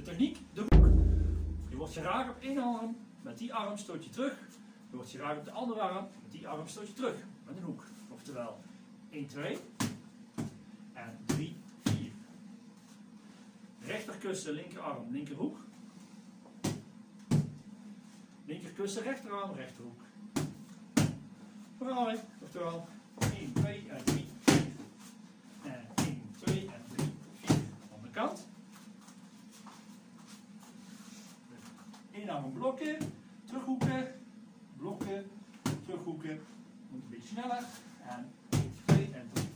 techniek, de hoek. Je wordt geraakt op één arm, met die arm stoot je terug. Je wordt geraakt op de andere arm, met die arm stoot je terug. Met een hoek. Oftewel 1, 2 en 3, 4. Rechterkussen, linkerarm, linkerhoek. Linkerkussen, rechterarm, rechterhoek. Verhaal, oftewel 1, 2 en 3, 4. En 1, 2 en 3, 4. Onderkant. Eenarm blokken, terughoeken, blokken, terughoeken. Moet een beetje sneller. En 1, 2 en 3.